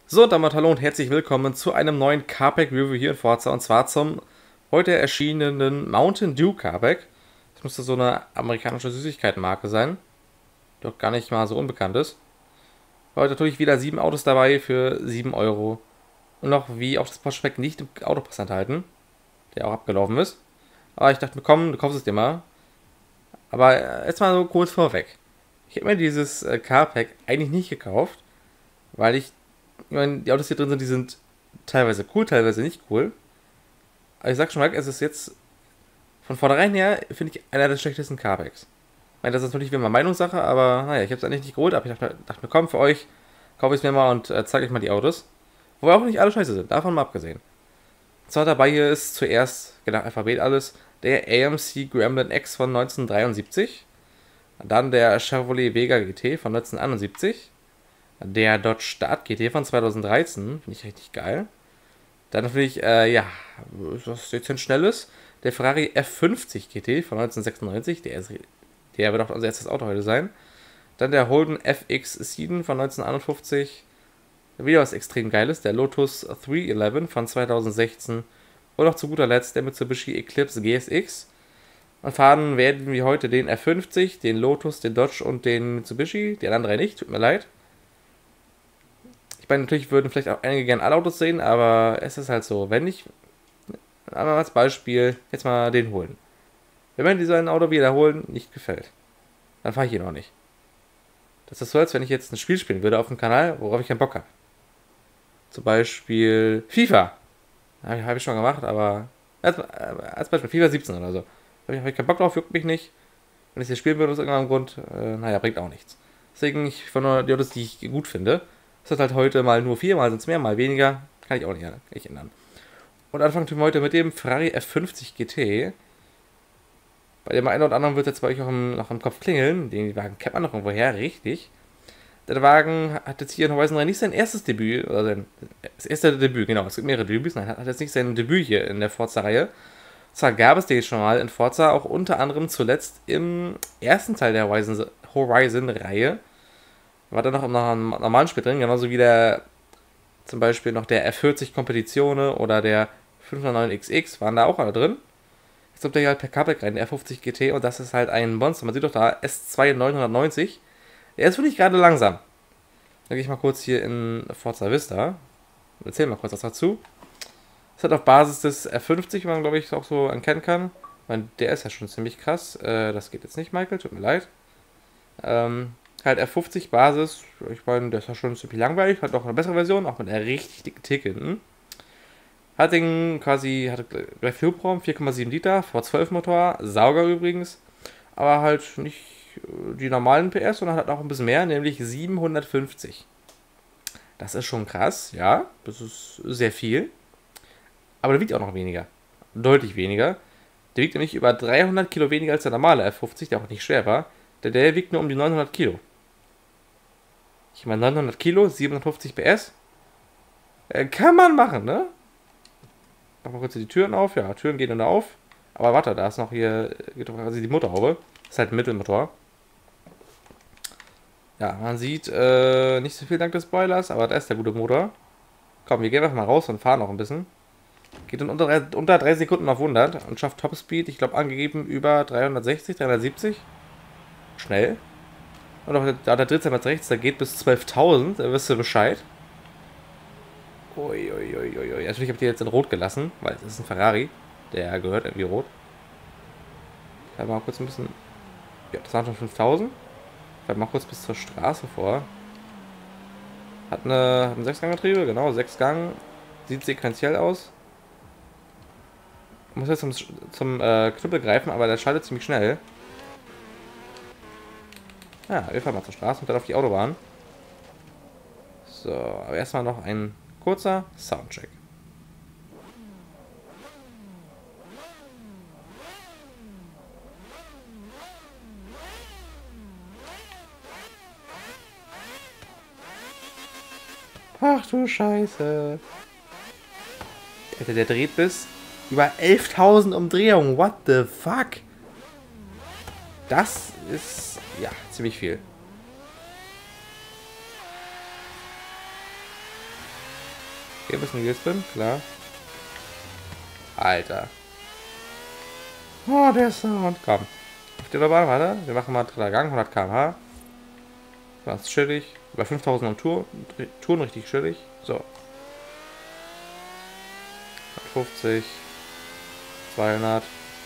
So, und damit hallo und herzlich willkommen zu einem neuen Carpack Review hier in Forza, und zwar zum heute erschienenen Mountain Dew Carpack. Das müsste so eine amerikanische Süßigkeitenmarke sein, die auch gar nicht mal so unbekannt ist. Heute natürlich wieder 7 Autos dabei für 7 Euro. Und noch wie auch das Prospekt nicht im Autopass enthalten, der auch abgelaufen ist. Aber ich dachte mir, komm, du kaufst es dir mal. Aber jetzt mal so kurz vorweg. Ich habe mir dieses Carpack eigentlich nicht gekauft, weil ich meine, die Autos, die drin sind, die sind teilweise cool, teilweise nicht cool. Aber ich sag schon mal, es ist jetzt von vornherein her, finde ich, einer der schlechtesten Carbacks. Ich meine, das ist natürlich wie immer Meinungssache, aber naja, ich habe es eigentlich nicht geholt, aber ich dachte mir, komm, für euch kaufe ich es mir mal und zeige euch mal die Autos. Wobei auch nicht alle scheiße sind, davon mal abgesehen. Und zwar dabei hier ist zuerst, genau, Alphabet alles, der AMC Gremlin X von 1973. Dann der Chevrolet Vega GT von 1971. Der Dodge Dart GT von 2013, finde ich richtig geil. Dann finde ich, ja, was dezent schnell ist. Der Ferrari F50 GT von 1996, der wird auch unser erstes Auto heute sein. Dann der Holden FX7 von 1951. Wieder was extrem geiles, der Lotus 311 von 2016. Und noch zu guter Letzt der Mitsubishi Eclipse GSX. Und fahren werden wir heute den F50, den Lotus, den Dodge und den Mitsubishi. Die anderen drei nicht, tut mir leid. Ich meine, natürlich würden vielleicht auch einige gerne alle Autos sehen, aber es ist halt so, wenn ich, aber als Beispiel, jetzt mal den holen. Wenn mir dieser Auto wiederholen nicht gefällt, dann fahre ich ihn auch nicht. Das ist so, als wenn ich jetzt ein Spiel spielen würde auf dem Kanal, worauf ich keinen Bock habe. Zum Beispiel FIFA. Habe ich schon gemacht, aber als Beispiel FIFA 17 oder so. Hab ich keinen Bock drauf, juckt mich nicht. Wenn ich das spielen würde aus irgendeinem Grund, naja, bringt auch nichts. Deswegen, ich von nur die Autos, die ich gut finde. Das hat halt heute mal nur 4, mal sind es mehr, mal weniger. Kann ich auch nicht ändern. Und anfangen tun wir heute mit dem Ferrari F50 GT. Bei dem einen oder anderen wird jetzt bei euch auch noch im Kopf klingeln. Den Wagen kennt man noch irgendwo her, richtig. Der Wagen hat jetzt hier in Horizon 3 nicht sein erstes Debüt, oder das erste Debüt, genau, es gibt mehrere Debüts, nein, hat jetzt nicht sein Debüt hier in der Forza-Reihe. Zwar gab es den schon mal in Forza, auch unter anderem zuletzt im ersten Teil der Horizon-Reihe. War dann noch im normalen Spiel drin, genauso wie der, zum Beispiel noch der F40 Competizione oder der 509XX waren da auch alle drin. Jetzt kommt der hier halt per Carpack rein, der F50 GT, und das ist halt ein Monster. Man sieht doch da S2 990. Der ist wirklich gerade langsam. Da gehe ich mal kurz hier in Forza Vista. Erzähl mal kurz was dazu. Das hat auf Basis des F50, wie man glaube ich auch so erkennen kann. Ich meine, der ist ja schon ziemlich krass. Das geht jetzt nicht, Michael, tut mir leid. Halt F50 Basis, ich meine, der ist ja schon ziemlich langweilig, hat auch eine bessere Version, auch mit einer richtig dicken Theke hinten. Hat den quasi, hat gleich viel Hubraum, 4,7 Liter, V12 Motor, Sauger übrigens, aber halt nicht die normalen PS, sondern hat auch ein bisschen mehr, nämlich 750. Das ist schon krass, ja, das ist sehr viel, aber der wiegt auch noch weniger, deutlich weniger. Der wiegt nämlich über 300 Kilo weniger als der normale F50, der auch nicht schwer war, der wiegt nur um die 900 Kilo. Ich meine, 900 Kilo, 750 PS. Kann man machen, ne? Mach mal kurz die Türen auf. Ja, Türen gehen dann auf. Aber warte, da ist noch hier, geht doch quasi die Motorhaube. Das ist halt ein Mittelmotor. Ja, man sieht nicht so viel dank des Spoilers, aber da ist der gute Motor. Komm, wir gehen einfach mal raus und fahren noch ein bisschen. Geht in unter 3 Sekunden auf 100 und schafft Topspeed, ich glaube angegeben über 360, 370. Schnell. Und auch da der Drehzahl rechts, der geht bis 12.000, da wirst du Bescheid. Uiuiuiui. Natürlich habe ich die jetzt in Rot gelassen, weil es ist ein Ferrari. Der gehört irgendwie rot. Ich mal kurz ein bisschen. Ja, das waren schon 5.000. Ich mal kurz bis zur Straße vor. Hat ein 6-Gang-Getriebe, genau, 6 Gang. Sieht sequenziell aus. Muss jetzt zum Knüppel greifen, aber der schaltet ziemlich schnell. Ja, wir fahren mal zur Straße und dann auf die Autobahn. So, aber erstmal noch ein kurzer Soundcheck. Ach du Scheiße. Alter, der dreht bis über 11.000 Umdrehungen. What the fuck? Das ist, ja, ziemlich viel. Hier ein bisschen Wheelspin, klar. Alter. Oh, der Sound. Komm. Auf der Bahn, warte. Wir machen mal dritter Gang, 100 km/h. Das ist chillig. Bei 5000 am Touren richtig chillig. So. 150. 200.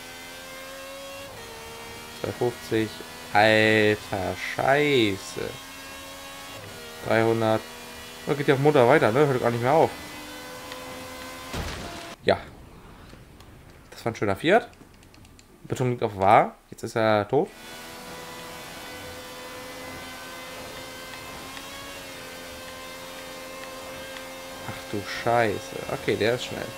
250. Alter, scheiße. 300. Da geht ja auf Mutter weiter, ne? Hört gar nicht mehr auf. Ja. Das war ein schöner Fiat. Betonung liegt auf wahr. Jetzt ist er tot. Ach du Scheiße. Okay, der ist schnell.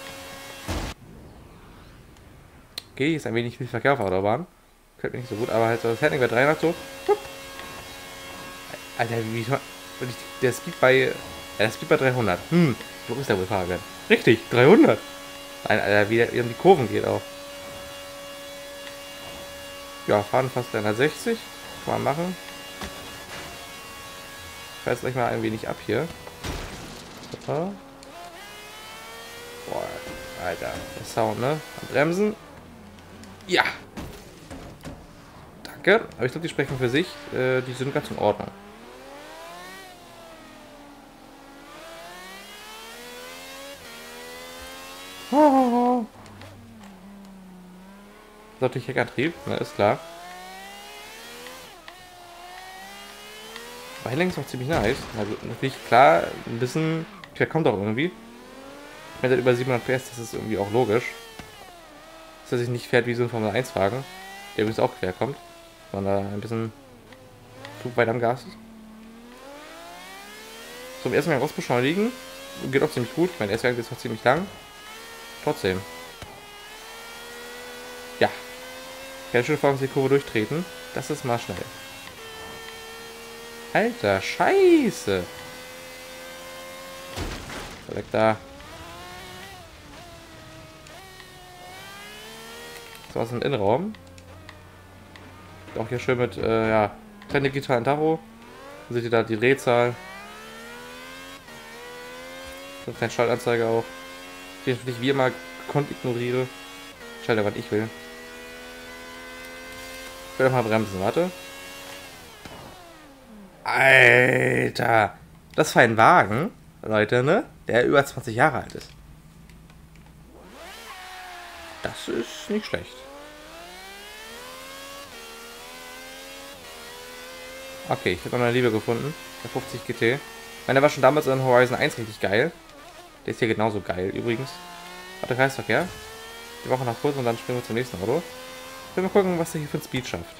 Okay, ist ein wenig viel Verkehr auf der Autobahn. Könnte mir nicht so gut, aber halt so das Handling bei 300 so. Alter, wie der Speed bei. Ja, der Speed bei 300. Wo ist der wohl fahren? Richtig, 300. Nein, Alter, wie der um die Kurven geht auch. Ja, fahren fast 360. Kann man machen. Ich fahre jetzt gleich mal ein wenig ab hier. Super. Boah, Alter, der Sound, ne? Bremsen. Ja. Danke. Aber ich glaube, die sprechen für sich. Die sind ganz in Ordnung. Das ist natürlich Heckantrieb, ne, ist klar. Aber Handling ist auch ziemlich nice. Also natürlich klar, ein bisschen. Der kommt auch irgendwie. Wenn er über 700 PS, das ist irgendwie auch logisch. Dass er sich nicht fährt wie so ein Formel 1 Wagen, der übrigens auch quer kommt, sondern ein bisschen Flug weit am Gas ist. So, im ersten Gang rausbeschleunigen. Geht auch ziemlich gut. Mein erster Gang ist noch ziemlich lang. Trotzdem. Ja. Keine schön vor uns die Kurve durchtreten. Das ist mal schnell. Alter, Scheiße. Weg da. So aus dem Innenraum. Auch hier schön mit, ja, kleinen digitalen Tacho. Dann seht ihr da die Drehzahl. So eine kleine Schaltanzeige auch. Die ich natürlich wie immer gekonnt ignoriere. Ich schalte, was ich will. Ich will mal bremsen, warte. Alter. Das war ein Wagen, Leute, ne? Der über 20 Jahre alt ist. Das ist nicht schlecht. Okay, ich habe noch eine Liebe gefunden. Der 50 GT. Der war schon damals in Horizon 1 richtig geil. Der ist hier genauso geil übrigens. Warte, Kreisverkehr. Die Woche nach kurz und dann springen wir zum nächsten Auto. Ich will mal gucken, was der hier für ein Speed schafft.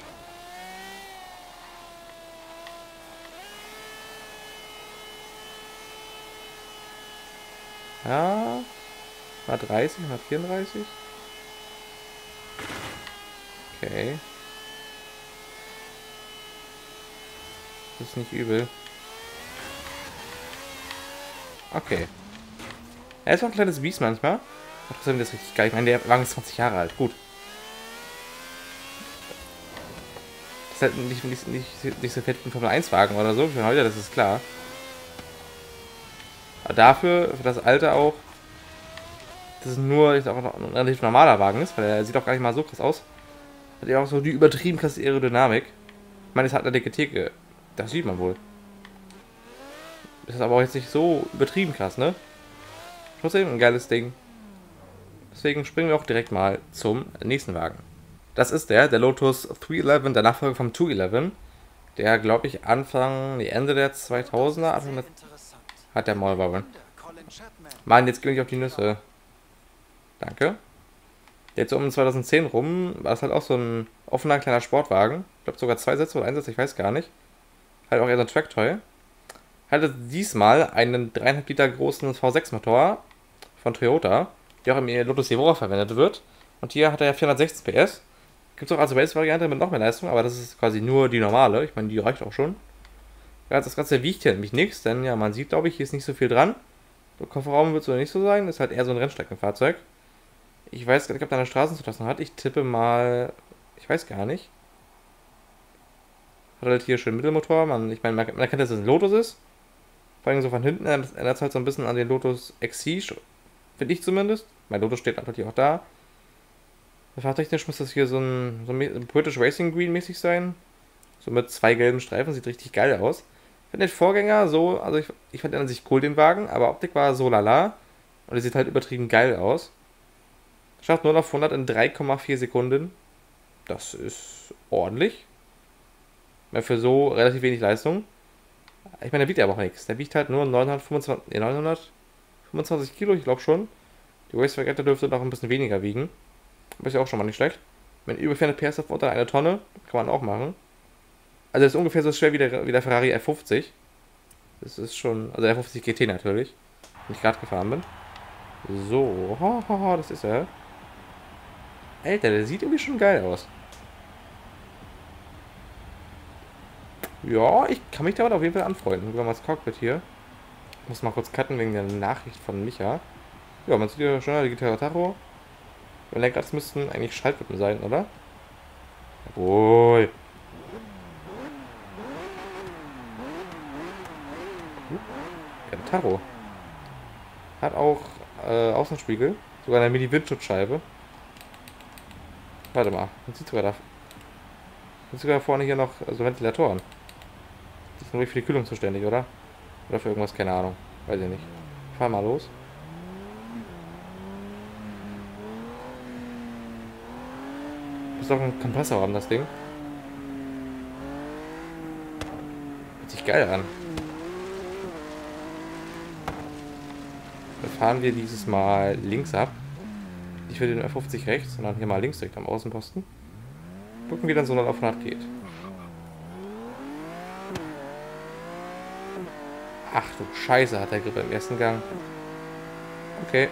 Ja. 130, 134. Okay. Das ist nicht übel. Okay. Er ist auch ein kleines Biest manchmal. Ach, das ist richtig geil. Ich meine, der Wagen ist 20 Jahre alt. Gut. Das ist halt nicht so fett wie ein Formel 1 Wagen oder so. Für heute, das ist klar. Aber dafür, für das Alter auch, dass es nur jetzt auch noch ein relativ normaler Wagen ist, weil er sieht auch gar nicht mal so krass aus. Hat ja auch so die übertrieben krasse Aerodynamik. Ich meine, es hat eine dicke Theke. Das sieht man wohl. Das ist aber auch jetzt nicht so übertrieben krass, ne? Trotzdem ein geiles Ding. Deswegen springen wir auch direkt mal zum nächsten Wagen. Das ist der Lotus 311, der Nachfolger vom 211. Der, glaube ich, Ende der 2000er hat der Maulwagen. Mann, jetzt gehe ich auf die Nüsse. Danke. Jetzt so um 2010 rum war es halt auch so ein offener kleiner Sportwagen. Ich glaube sogar 2 Sitze oder 1 Sitz, ich weiß gar nicht. Halt auch eher so ein Tracktoy. Hatte diesmal einen 3,5 Liter großen V6-Motor von Toyota, der auch im Lotus Evora verwendet wird. Und hier hat er ja 416 PS. Gibt es auch als Race-Variante mit noch mehr Leistung, aber das ist quasi nur die normale. Ich meine, die reicht auch schon. Ja, das Ganze wiegt hier nämlich nichts, denn ja, man sieht, glaube ich, hier ist nicht so viel dran. Der Kofferraum wird so nicht so sein, ist halt eher so ein Rennstreckenfahrzeug. Ich weiß gar nicht, ob der eine Straßenzulassung hat. Ich tippe mal, ich weiß gar nicht. Hat halt hier schön Mittelmotor. Ich meine, man erkennt, dass es ein Lotus ist. Vor allem so von hinten erinnert es halt so ein bisschen an den Lotus Exige, finde ich zumindest. Mein Lotus steht natürlich auch da. Fahrtechnisch muss das hier so ein British Racing Green mäßig sein. So mit 2 gelben Streifen, sieht richtig geil aus. Ich finde den Vorgänger so, also ich fand an sich cool den Wagen, aber Optik war so lala. Und er sieht halt übertrieben geil aus. Schafft 0 auf 100 in 3,4 Sekunden. Das ist ordentlich. Für so relativ wenig Leistung. Ich meine, der wiegt ja aber auch nichts. Der wiegt halt nur 925 Kilo, ich glaube schon. Die Race-Vergette dürfte noch ein bisschen weniger wiegen. Aber ist ja auch schon mal nicht schlecht. Wenn über 400 PS auf unter eine Tonne, kann man auch machen. Also das ist ungefähr so schwer wie der Ferrari F50. Das ist schon, also der F50 GT natürlich, wenn ich gerade gefahren bin. So, das ist er. Alter, der sieht irgendwie schon geil aus. Ja, ich kann mich damit auf jeden Fall anfreunden. Gehen wir mal ins Cockpit hier. Ich muss mal kurz cutten wegen der Nachricht von Micha. Ja, man sieht ja schon digitale Tacho. Beim Lenkrad, das müssten eigentlich Schaltwippen sein, oder? Jawohl. Ja, der Tacho. Hat auch Außenspiegel. Sogar eine Mini-Windschutzscheibe. Warte mal. Man sieht sogar da. Man sieht sogar vorne hier noch so Ventilatoren. Die sind nur für die Kühlung zuständig, oder? Oder für irgendwas, keine Ahnung. Weiß ich nicht. Ich fahr mal los. Muss doch einen Kompressor haben, das Ding. Hört sich geil an. Dann fahren wir dieses Mal links ab. Nicht für den F50 rechts, sondern hier mal links direkt am Außenposten. Gucken, wie dann so 0 auf 100 geht. Ach du Scheiße, hat der Grip im ersten Gang. Okay.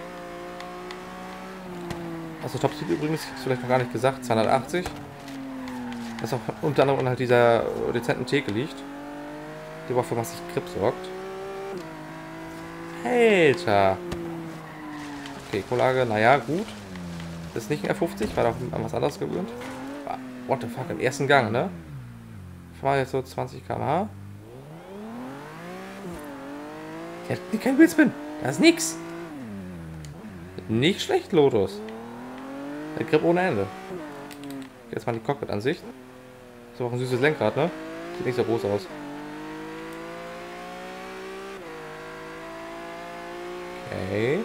Also Topspeed übrigens, ich hab's vielleicht noch gar nicht gesagt, 280. Das ist auch unter anderem unter dieser dezenten Theke liegt. Die aber für massig Grip sorgt. Alter. Okay, Vorlage, naja, gut. Das ist nicht ein F50, war doch an was anderes gewöhnt. What the fuck, im ersten Gang, ne? Ich fahre jetzt so 20 km/h. Der hat kein Wheelspin. Das ist nix. Nicht schlecht, Lotus. Der Grip ohne Ende. Jetzt mal die Cockpit-Ansicht. Ist auch ein süßes Lenkrad, ne? Sieht nicht so groß aus. Okay.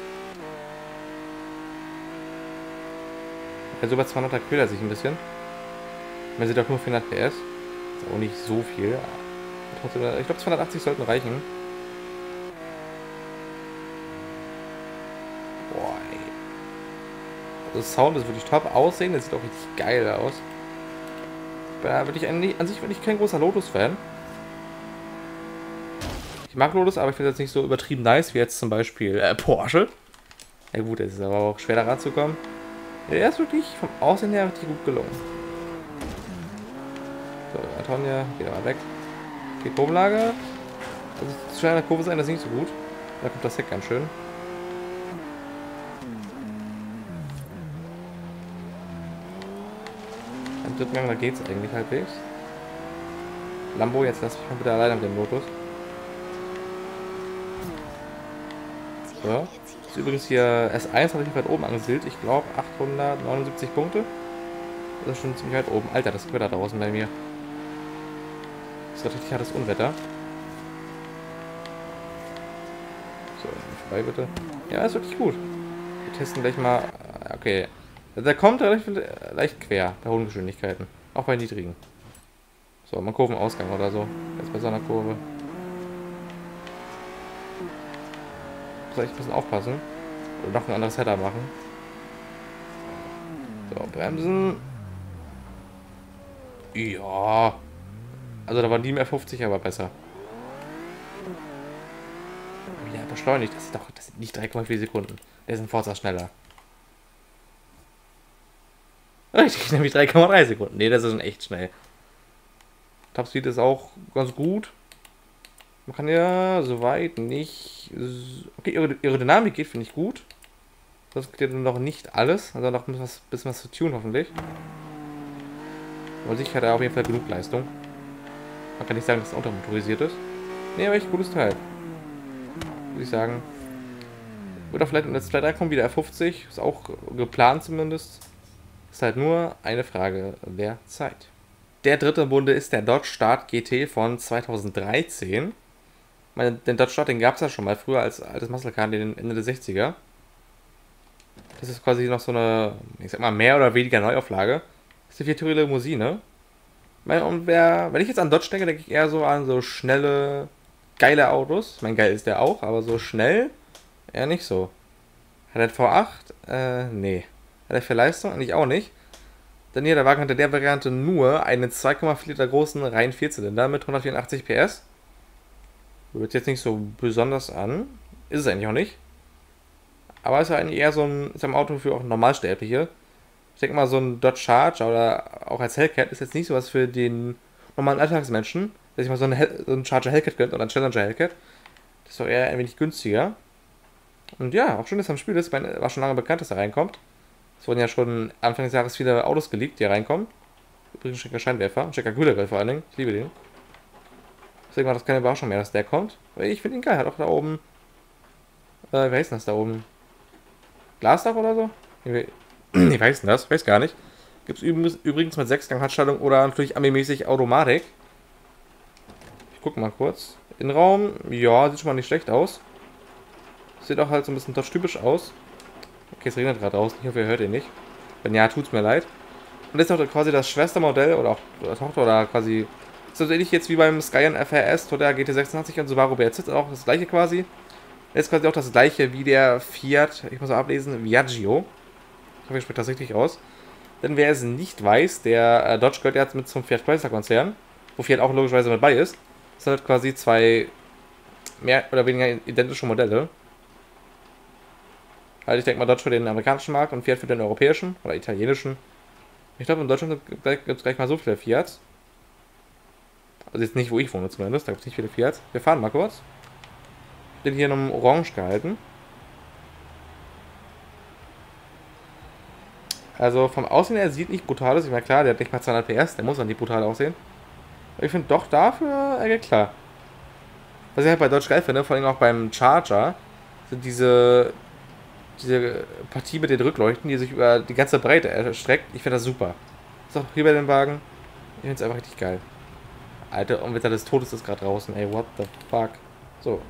Also über 200er quält er sich ein bisschen. Man sieht auch nur 400 PS. Ist auch nicht so viel. Ich glaube 280 sollten reichen. Boah, ey. Also Sound ist wirklich top. Aussehen, das sieht auch richtig geil aus. An sich bin ich kein großer Lotus-Fan. Ich mag Lotus, aber ich finde es jetzt nicht so übertrieben nice wie jetzt zum Beispiel Porsche. Ja gut, es ist aber auch schwer da ranzukommen. Der ist wirklich vom Aussehen her richtig gut gelungen. So, Antonia, geht mal weg. Okay, Kurvenlage. Also zu schnell in der Kurve sein, das ist nicht so gut. Da kommt das Heck ganz schön. Im dritten Gang, da geht's eigentlich halbwegs. Lambo, jetzt lass mich mal bitte alleine mit dem Lotus. So. Das ist übrigens hier S1 habe ich weit oben angesiedelt. Ich glaube 879 Punkte. Das ist schon ziemlich weit oben. Alter, das Gewitter draußen bei mir. Das ist richtig hartes Unwetter. So, vorbei bitte. Ja, ist wirklich gut. Wir testen gleich mal. Okay. Der kommt relativ leicht quer bei hohen Geschwindigkeiten. Auch bei niedrigen. So, mal Kurvenausgang oder so. Jetzt bei so einer Kurve. Muss echt ein bisschen aufpassen. Oder noch ein anderes Header machen. So, bremsen. Ja. Also da war die F50 aber besser. Wieder beschleunigt. Das sind nicht 3,4 Sekunden. Der ist ein Forza schneller. Richtig, nämlich 3,3 Sekunden. Ne, das ist schon echt schnell. Topspeed ist auch ganz gut. Man kann ja soweit nicht... Okay, Aerodynamik geht, finde ich gut. Das geht noch nicht alles. Also noch ein bisschen was zu tun, hoffentlich. Aber sicher hat er auf jeden Fall genug Leistung. Man kann nicht sagen, dass es untermotorisiert ist. Ne, aber echt gutes Teil. würde ich sagen. Wird auch vielleicht im Let's Play 3 kommen, wie der F50. Ist auch geplant zumindest. Ist halt nur eine Frage der Zeit. Der dritte im Bunde ist der Dodge Start GT von 2013. Den Dodge Start, den gab es ja schon mal früher als altes Muscle Car in den Ende der 60er. Das ist quasi noch so eine, ich sag mal, mehr oder weniger Neuauflage. Das ist eine viertürige Limousine. Und wenn ich jetzt an Dodge denke, denke ich eher so an so schnelle, geile Autos. Ich meine, geil ist der auch, aber so schnell eher nicht so. Hat er V8? Nee. Hat er für Leistung? Eigentlich auch nicht. Denn hier, der Wagen hatte der Variante nur einen 2,4 Liter großen reinen Vierzylinder mit 184 PS. Hört jetzt nicht so besonders an. Ist es eigentlich auch nicht. Aber ist ja eigentlich eher so ein Auto für auch Normalsterbliche. Ich denke mal, so ein Dodge Charger oder auch als Hellcat ist jetzt nicht sowas für den normalen Alltagsmenschen, der sich mal so einen Charger Hellcat gönnt oder einen Challenger Hellcat. Das ist doch eher ein wenig günstiger. Und ja, auch schön, dass er im Spiel ist. War schon lange bekannt, dass er reinkommt. Es wurden ja schon Anfang des Jahres viele Autos geleakt, die reinkommen. Übrigens ein schicker Scheinwerfer, ein schicker Kühlergrill vor allen Dingen. Ich liebe den. Deswegen war das keine Überraschung mehr, dass der kommt. Weil ich finde ihn geil. Hat auch da oben. Wie heißt denn das da oben? Glasdach oder so? Ich weiß das, weiß gar nicht. Gibt es übrigens mit 6-Gang-Handschaltung oder natürlich Ami-mäßig Automatik. Ich gucke mal kurz. Innenraum, ja, sieht schon mal nicht schlecht aus. Sieht auch halt so ein bisschen Dodge-typisch aus. Okay, es regnet gerade draußen. Ich hoffe, ihr hört ihn nicht. Wenn ja, tut's mir leid. Und das ist auch quasi das Schwestermodell oder auch Tochter oder quasi. Ist so ähnlich jetzt wie beim Scion FRS, Toyota GT86 und Subaru BRZ auch das gleiche quasi. Das ist quasi auch das gleiche wie der Fiat, ich muss mal ablesen, Viaggio. Ich hoffe, ich spreche das richtig aus. Denn wer es nicht weiß, der Dodge gehört ja mit zum Fiat Chrysler Konzern, wo Fiat auch logischerweise mit bei ist. Das sind halt quasi zwei mehr oder weniger identische Modelle. Also ich denke mal Dodge für den amerikanischen Markt und Fiat für den europäischen oder italienischen. Ich glaube, in Deutschland gibt es gleich mal so viele Fiats. Also jetzt nicht, wo ich wohne zumindest, da gibt es nicht viele Fiats. Wir fahren mal kurz. Ich bin hier in einem Orange gehalten. Also vom Aussehen her sieht nicht brutal aus. Ich meine, klar, der hat nicht mal 200 PS, der muss dann nicht brutal aussehen. Aber ich finde doch dafür, er geht klar. Was ich halt bei Dodge geil finde, vor allem auch beim Charger, sind diese Partie mit den Rückleuchten, die sich über die ganze Breite erstreckt. Ich finde das super. Ist auch hier bei dem Wagen. Ich finde es einfach richtig geil. Alter, Unwetter des Todes ist gerade draußen, ey, what the fuck. So.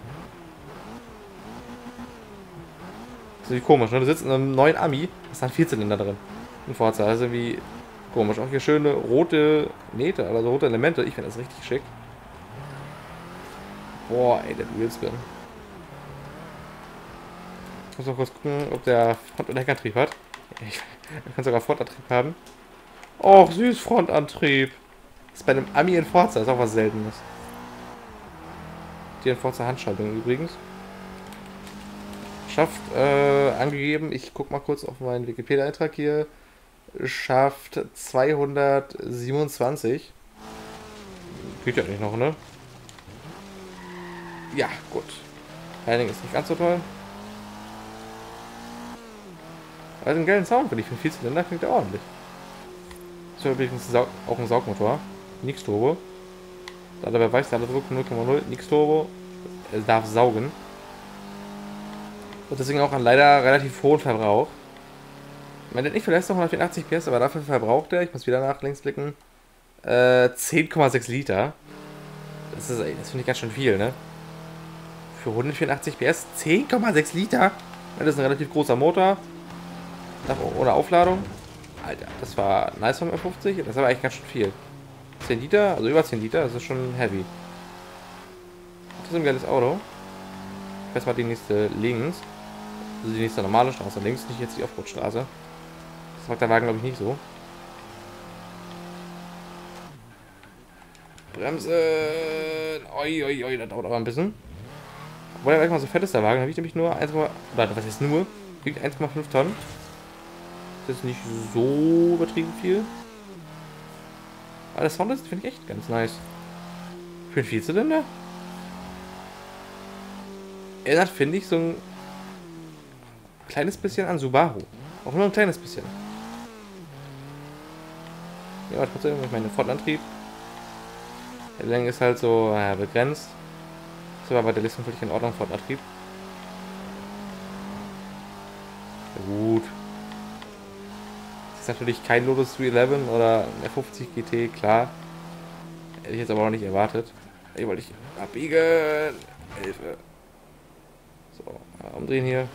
Das ist irgendwie komisch, ne? Du sitzt in einem neuen Ami, ist dann 4 Zylinder drin. In Forza, das ist irgendwie komisch. Auch hier schöne rote Nähte, also rote Elemente. Ich finde das richtig schick. Boah, ey, der Wheelspin. Ich muss noch kurz gucken, ob der Front- und Heckantrieb hat. Er kann sogar Frontantrieb haben. Och, süß, Frontantrieb. Das ist bei einem Ami in Forza, ist auch was Seltenes. Die in Forza Handschaltung übrigens. Schafft, angegeben, ich guck mal kurz auf meinen Wikipedia-Eintrag hier. Schafft 227. Geht ja nicht noch, ne? Ja, gut. Heiling ist nicht ganz so toll. Also einen geilen Sound, finde ich. Für einen Vierzylinder klingt der ordentlich. Das ist übrigens auch ein Saugmotor. Nix Turbo. Da dabei weiß, der Druck 0,0. Nix Turbo. Er darf saugen. Und deswegen auch einen leider relativ hohen Verbrauch. Ich meine, der hat nicht für Leistung 184 PS, aber dafür verbraucht er, ich muss wieder nach links blicken, 10,6 Liter. Das finde ich ganz schön viel, ne? Für 184 PS 10,6 Liter. Das ist ein relativ großer Motor. Ohne Aufladung. Alter, das war nice vom F50. Das ist aber eigentlich ganz schön viel. 10 Liter, also über 10 Liter, das ist schon heavy. Das ist ein geiles Auto. Ich weiß mal die nächste links. Also die nächste normale Straße links, nicht jetzt die Offroad-Straße. Das mag der Wagen, glaube ich, nicht so. Bremsen! Oi, oi, oi, das dauert aber ein bisschen. Obwohl er gleich mal so fett ist, der Wagen, da wiegt nämlich nur 1, oder was heißt nur? Wiegt 1,5 Tonnen. Das ist nicht so übertrieben viel. Aber der Sound ist, finde ich, echt ganz nice. Für einen Vierzylinder? Erinnert, finde ich, so ein kleines bisschen an Subaru. Auch nur ein kleines bisschen. Ja, aber trotzdem, ich meine, Frontantrieb. Der Länge ist halt so begrenzt. Das war bei der Listung völlig in Ordnung von Antrieb. Gut. Das ist natürlich kein Lotus 311 oder ein F50 GT, klar. Hätte ich jetzt aber auch nicht erwartet. Hier wollte ich abbiegen. Hilfe. So, umdrehen hier.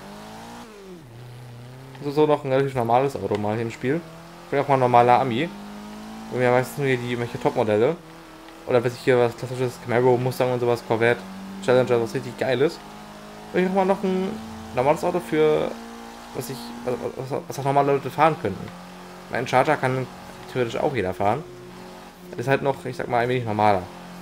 Das ist so noch ein relativ normales Auto mal hier im Spiel. Ich bin auch mal ein normaler Ami. Und wir haben meistens nur hier die welche Top-Modelle. Oder weiß ich hier was klassisches Camaro, Mustang und sowas, Corvette, Challenger, was richtig geil ist. Und ich auch mal noch ein normales Auto für, was auch normale Leute fahren könnten. Mein Charger kann theoretisch auch jeder fahren. Das ist halt noch, ich sag mal, ein wenig normaler.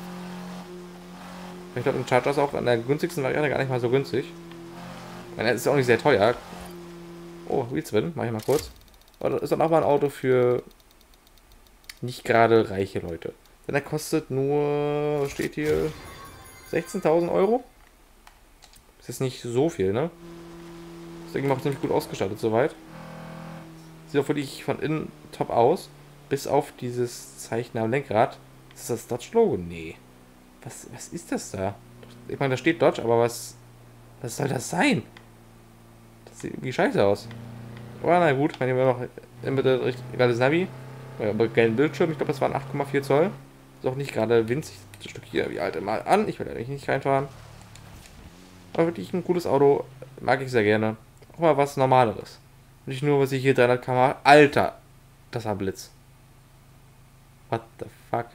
Ich glaube, ein Charger ist auch in der günstigsten Variante gar nicht mal so günstig. Ich meine, es ist auch nicht sehr teuer. Oh, Wheelspin, mach ich mal kurz. Aber das ist dann auch mal ein Auto für nicht gerade reiche Leute. Denn er kostet nur, steht hier, 16.000 Euro. Ist jetzt nicht so viel, ne? Das Ding macht ziemlich gut ausgestattet soweit. Sieht auch wirklich von innen top aus. Bis auf dieses Zeichen am Lenkrad. Ist das Dodge-Logo? Nee. Was ist das da? Ich meine, da steht Dodge, aber was soll das sein? Das sieht irgendwie scheiße aus. Aber na gut, wenn wir noch in Mitte richtig geiles Navi. Aber geilen Bildschirm, ich glaube, das waren 8,4 Zoll. Ist auch nicht gerade winzig. Das Stück hier, wie alte mal an. Ich will eigentlich nicht reinfahren. Aber wirklich ein cooles Auto. Mag ich sehr gerne. Auch mal was Normaleres. Nicht nur, was ich hier 300 km/h. Alter! Das war Blitz. What the fuck?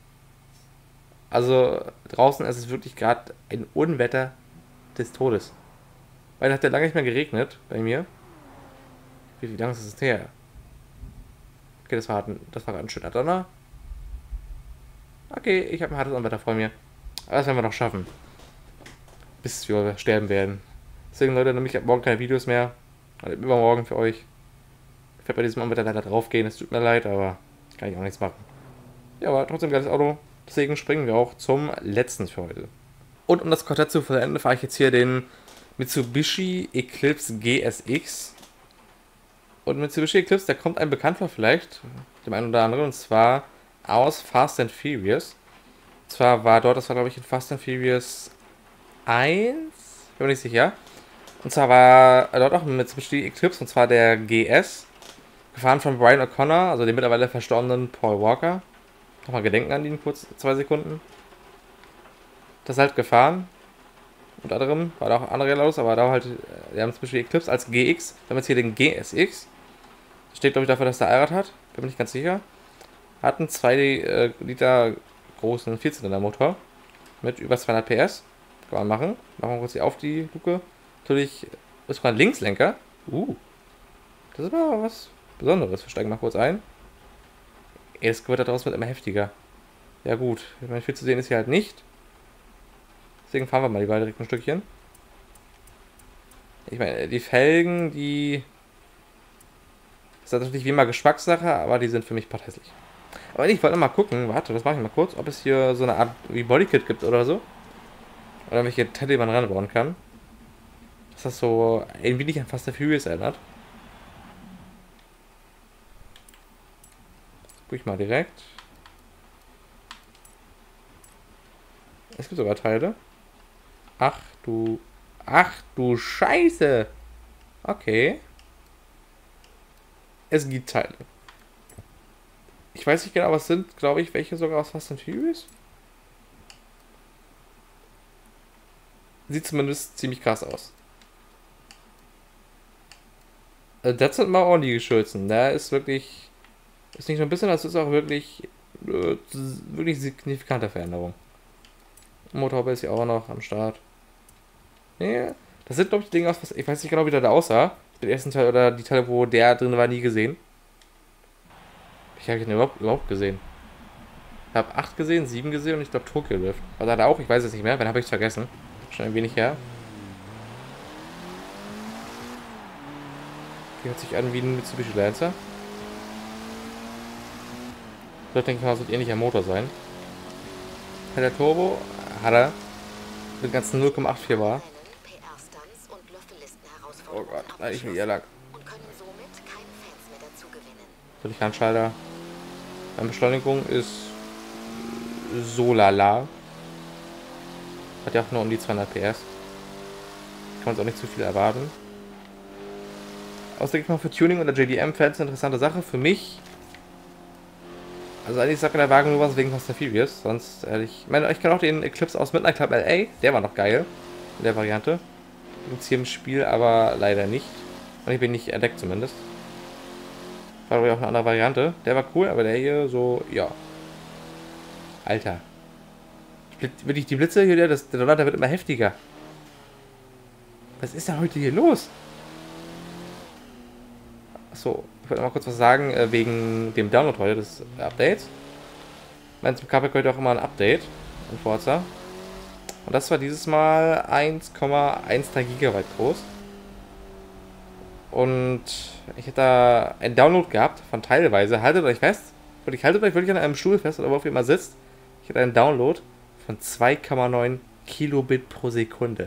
Also, draußen ist es wirklich gerade ein Unwetter des Todes. Weil hat ja lange nicht mehr geregnet bei mir. Wie lange ist es her? Okay, das war gerade ein schöner Donner. Okay, ich habe ein hartes Unwetter vor mir. Aber das werden wir noch schaffen. Bis wir sterben werden. Deswegen, Leute, nämlich ab morgen keine Videos mehr. Oder übermorgen für euch. Ich werde bei diesem Unwetter leider drauf gehen. Es tut mir leid, aber kann ich auch nichts machen. Ja, aber trotzdem ein geiles Auto. Deswegen springen wir auch zum letzten für heute. Und um das Quartett zu vollenden, fahre ich jetzt hier den Mitsubishi Eclipse GSX. Und Mitsubishi Eclipse, der kommt einem bekannt vor vielleicht, dem einen oder anderen, und zwar aus Fast and Furious. Und zwar das war glaube ich in Fast and Furious 1, bin mir nicht sicher. Und zwar war dort auch ein Mitsubishi Eclipse, und zwar der GS, gefahren von Brian O'Connor, also dem mittlerweile verstorbenen Paul Walker. Nochmal gedenken an ihn, kurz 2 Sekunden. Das ist halt gefahren. Unter anderem war da auch andere los, aber da war halt, wir haben Mitsubishi Eclipse als GX. Wir haben jetzt hier den GSX. Das steht glaube ich dafür, dass der Allrad hat. Bin mir nicht ganz sicher. Hat einen 2 Liter großen 14er Motor. Mit über 200 PS. Kann man machen. Machen wir kurz hier auf die Luke. Natürlich ist sogar ein Linkslenker. Das ist mal was Besonderes. Wir steigen mal kurz ein. Das Gewitter draußen wird immer heftiger. Ja gut, ich meine, viel zu sehen ist hier halt nicht. Deswegen fahren wir mal lieber direkt ein Stückchen. Ich meine, die Felgen, die... Das ist natürlich wie immer Geschmackssache, aber die sind für mich potthässlich. Aber ich wollte mal gucken, warte, das mache ich mal kurz, ob es hier so eine Art wie Bodykit gibt oder so. Oder welche Teddy man ranbauen kann. Dass das so ein wenig an Fast and Furious erinnert. Guck ich mal direkt. Es gibt sogar Teile. Ach du Scheiße. Okay. Es gibt Teile. Ich weiß nicht genau, was sind, glaube ich, welche sogar aus Fast and Furious. Sieht zumindest ziemlich krass aus. Das sind mal ordentliche Schürzen. Da ist wirklich... Ist nicht nur ein bisschen, das ist auch wirklich... wirklich signifikante Veränderung. Motorhaube ist hier auch noch am Start. Nee, das sind glaube ich Dinge aus, was ich weiß nicht genau, wie der da aussah. Den ersten Teil oder die Teile, wo der drin war, nie gesehen. Ich habe ihn überhaupt gesehen. Ich habe 8 gesehen, 7 gesehen und ich glaube Tokyo Drift. War da auch? Ich weiß es nicht mehr. Wann habe ich es vergessen? Schon ein wenig her. Die hört sich an wie ein Mitsubishi Lancer. Das denke ich mal, wird ähnlicher Motor sein. Der Turbo hat er mit ganzen 0,84 Bar. Oh Gott, nein, ich bin hier lang. Natürlich Handschalter. Meine Beschleunigung ist so lala. Hat ja auch nur um die 200 PS. Kann uns auch nicht zu viel erwarten. Außerdem mal für Tuning oder JDM-Fans eine interessante Sache. Für mich. Also eigentlich sagt mir der Wagen nur was wegen Fast and Furious. Sonst ehrlich. Ich meine, ich kann auch den Eclipse aus Midnight Club LA. Der war noch geil. In der Variante. Gibt's hier im Spiel, aber leider nicht. Und ich bin nicht entdeckt zumindest. War aber auch eine andere Variante. Der war cool, aber der hier so, ja. Alter. Wirklich die Blitze hier, der Donner wird immer heftiger. Was ist denn heute hier los? Achso, ich wollte mal kurz was sagen, wegen dem Download heute des Updates. Mein Kabel heute auch immer ein Update in Forza. Und das war dieses Mal 1,13 GB groß. Und ich hätte da einen Download gehabt von teilweise. Haltet euch fest. Ich haltet euch wirklich an einem Stuhl fest oder wo ihr immer sitzt. Ich hätte einen Download von 2,9 Kilobit pro Sekunde.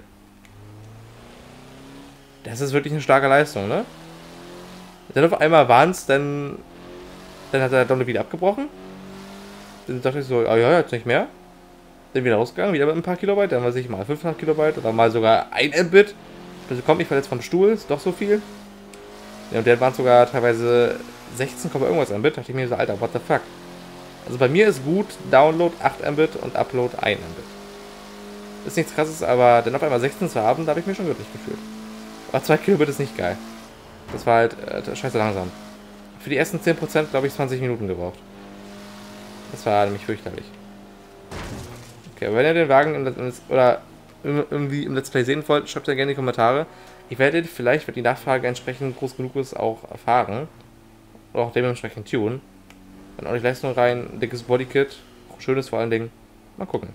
Das ist wirklich eine starke Leistung, ne? Dann auf einmal waren es, dann hat der Download wieder abgebrochen. Dann dachte ich so, oh ja, jetzt nicht mehr. Dann wieder rausgegangen, wieder mit ein paar Kilobyte. Dann weiß ich mal 500 Kilobyte oder mal sogar 1 Mbit. Also kommt ich verletzt vom Stuhl, ist doch so viel. Ja, und der waren sogar teilweise 16, irgendwas Mbit. Da dachte ich mir so, Alter, what the fuck. Also bei mir ist gut Download 8 Mbit und Upload 1 Mbit. Ist nichts krasses, aber dann auf einmal 16 zu haben, da habe ich mich schon glücklich gefühlt. Aber 2 Kilobit ist nicht geil. Das war halt scheiße langsam. Für die ersten 10% glaube ich 20 Minuten gebraucht. Das war nämlich fürchterlich. Okay, aber wenn ihr den Wagen irgendwie im Let's Play sehen wollt, schreibt ja gerne in die Kommentare. Ich werde vielleicht, wenn die Nachfrage entsprechend groß genug ist, auch erfahren. Oder auch dementsprechend tunen. Dann auch nicht Leistung rein, ein dickes Bodykit, schönes vor allen Dingen. Mal gucken.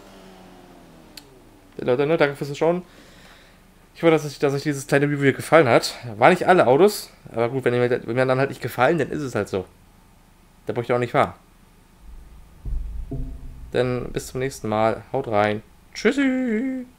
Leute, ne, danke fürs Schauen. Ich hoffe, dass euch dieses kleine Review gefallen hat. War nicht alle Autos, aber gut, wenn mir dann halt nicht gefallen, dann ist es halt so. Da brauche ich auch nicht fahren. Dann bis zum nächsten Mal. Haut rein. Tschüssi.